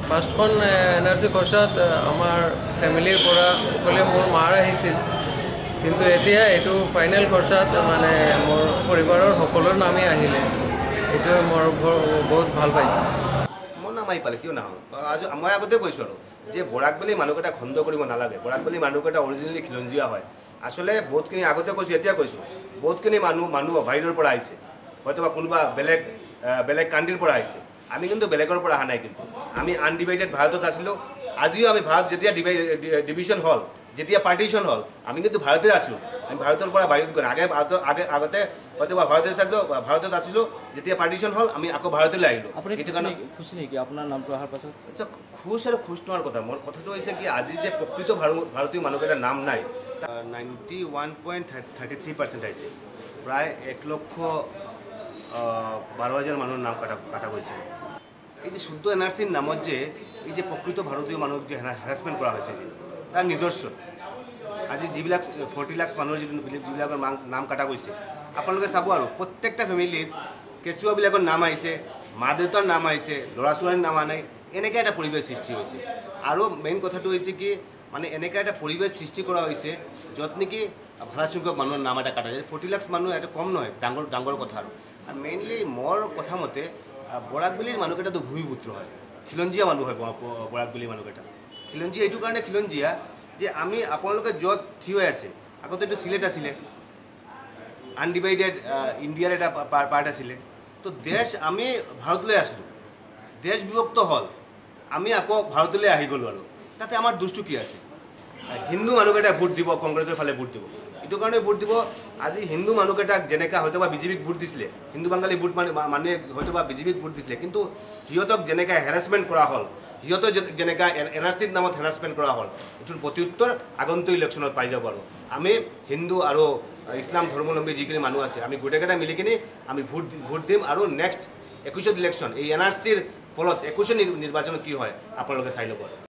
ফাৰ্ষ্টখন NRC খৰচাত আমাৰ ফেমিলিৰ পৰা অকলে মোৰ মাৰ আহিছিল, কিন্তু এতিয়া এইটো ফাইনেল খৰচাত মানে মোৰ পৰিবাৰৰ সকলোৰ নামেই আহিলে। এইটো মোৰ বহুত ভাল পাইছোঁ। মোৰ নাম আহি পালে কিয় নাহোঁ। মই আগতে কৈছোঁ আৰু যে বৰাকবেলি মানুহকেইটা খণ্ড কৰিব নালাগে। বৰাকবেলি মানুহকেইটা অৰিজিনেলি খিলঞ্জীয়া হয়। আচলতে বহুতখিনি আগতে কৈছোঁ, এতিয়া কৈছোঁ, বহুতখিনি মানুহ বাহিৰৰ পৰা আহিছে, হয়তো বা কোনোবা বেলেগ কাণ্ট্ৰিৰ পৰা আহিছে। আমি কিন্তু বেলেগৰ পৰা অহা নাই, কিন্তু আমি আনডিভাইডেড ভাৰতত আছিলোঁ। আজিও আমি ভাৰত যেতিয়া ডিভিজন হ'ল, যেতিয়া পাৰ্টিশ্যন হ'ল, আমি কিন্তু ভাৰতে আছিলোঁ। আমি ভাৰতৰ পৰা বাহিৰত গৈ আগতে হয়তো বা ভাৰতত আছিলোঁ। যেতিয়া পাৰ্টিশ্যন হ'ল আমি আকৌ ভাৰতলৈ আহিলোঁ। সেইটো কাৰণে খুচি নেকি আপোনাৰ নামটো অহাৰ পাছত? খুচ আৰু খুচ নোৱাৰ কথা। মোৰ কথাটো হৈছে কি, আজি যে প্ৰকৃত ভাৰতীয় মানুহকেইটাৰ নাম নাই, 91.33% আহিছে। প্ৰায় 1,12,000 মানুহৰ নাম কাটা গৈছে। এই যে 14 NRCৰ নামত যে এই যে প্ৰকৃত ভাৰতীয় মানুহক যে হেৰাছমেণ্ট কৰা হৈছে, যে তাৰ নিদৰ্শন আজি যিবিলাক 40 লাখ মানুহৰ যিবিলাকৰ নাম কাটা গৈছে, আপোনালোকে চাব। আৰু প্ৰত্যেকটা ফেমিলিত কেঁচুৱাবিলাকৰ নাম আহিছে, মা দেউতাৰ নাম আহিছে, ল'ৰা ছোৱালীৰ নাম আনে। এনেকৈ এটা পৰিৱেশ সৃষ্টি হৈছে। আৰু মেইন কথাটো হৈছে কি, মানে এনেকৈ এটা পৰিৱেশ সৃষ্টি কৰা হৈছে য'ত নেকি ভালেসংখ্যক মানুহৰ নাম এটা কাটা যায়। 40 লাখ মানুহ এটা কম নহয়, ডাঙৰ কথা। আৰু মেইনলি মোৰ কথা মতে বৰাকবেলিৰ মানুহকেইটাতো ভূমিপুত্ৰ হয়, খিলঞ্জীয়া মানুহ হয়। বৰাকবেলিৰ মানুহকেইটা খিলঞ্জীয়া এইটো কাৰণে খিলঞ্জীয়া যে আমি আপোনালোকে য'ত থিয় হৈ আছে, আগতে এইটো চিলেট আছিলে, আনডিভাইডেড ইণ্ডিয়াৰ এটা পাৰ্ট আছিলে। তো আমি ভাৰতলৈ আছিলোঁ, দেশ বিভক্ত হ'ল, আমি আকৌ ভাৰতলৈ আহি গ'লোঁ। আৰু তাতে আমাৰ দোষটো কি আছে? হিন্দু মানুহকেইটাই ভোট দিব, কংগ্ৰেছৰ ফালে ভোট দিব। এইটো কাৰণে ভোট দিব। আজি হিন্দু মানুহকেইটাক যেনেকৈ হয়তো বা বিজেপিক ভোট দিছিলে, হিন্দু বাঙালী ভোট মানুহে হয়তো বা বিজেপিক ভোট দিছিলে, কিন্তু সিহঁতক যেনেকৈ হেৰাছমেণ্ট কৰা হ'ল, সিহঁতক যেনেকৈ NRCৰ নামত হেৰাছমেণ্ট কৰা হ'ল, এইটোৰ প্ৰত্যুত্তৰ আগন্তুক ইলেকশ্যনত পাই যাব। আৰু আমি হিন্দু আৰু ইছলাম ধৰ্মাৱলম্বী যিখিনি মানুহ আছে, আমি গোটেইকেইটা মিলি কিনি আমি ভোট দিম। আৰু নেক্সট 21ত ইলেকশ্যন, এই NRCৰ ফলত 21 নিৰ্বাচনত কি হয় আপোনালোকে চাই ল'ব।